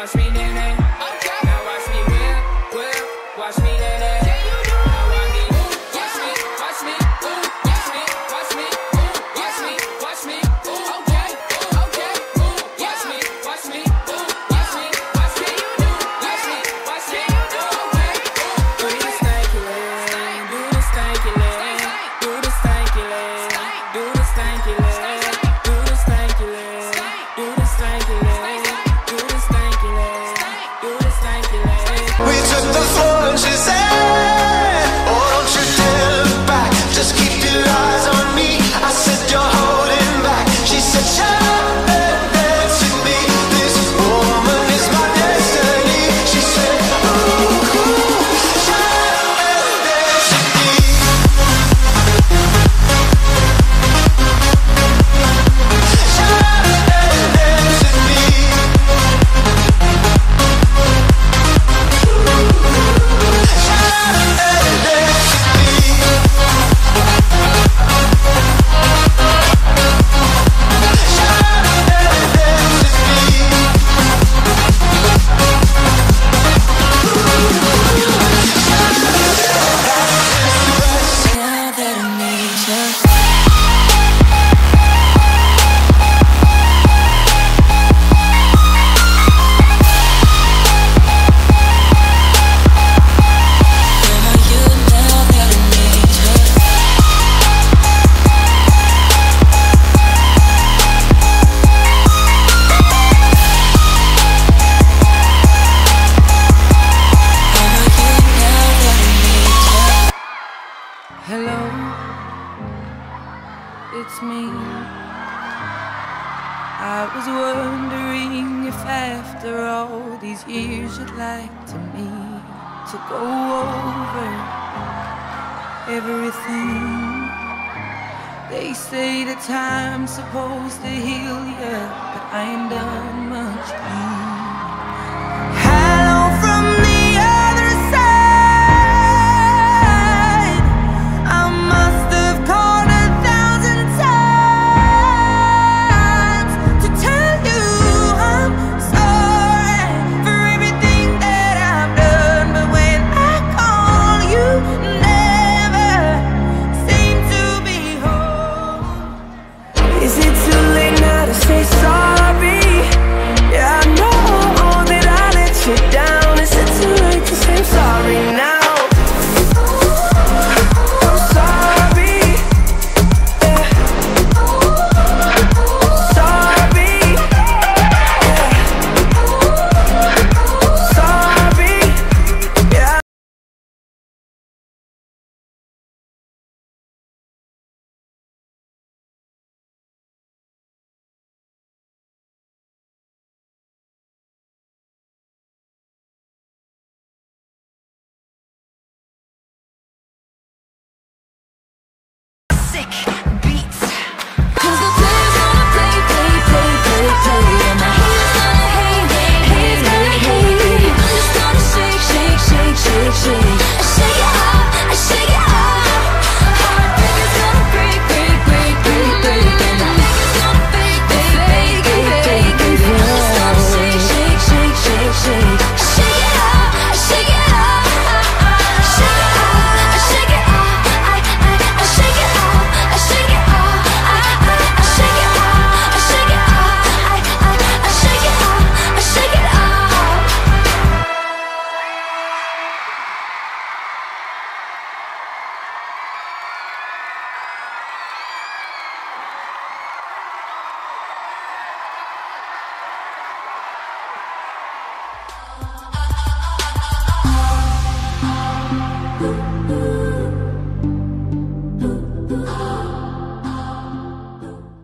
watch me nay nay. Now watch me whip, whip, watch me nay nay. Now watch me, watch me, watch me, watch me, watch me, watch me, watch me, okay, okay, watch me, watch me, watch me, watch me, watch me, watch me, okay. Do the stanky leg, do the stanky leg, do the stanky leg, do the stanky leg, do the stanky leg, do the stanky leg, do the stanky leg, do the stanky leg. We took the floor and she said, oh, don't you dare look back, just keep your eyes on me. I said, you're holding back. She said, shut up and dance with me. This woman is my destiny. She said, ooh, shut up and dance with me. Shut up and dance with me. Now that I need you. Hello, it's me. I was wondering if after all these years you'd like me to go over everything. They say that time's supposed to heal you,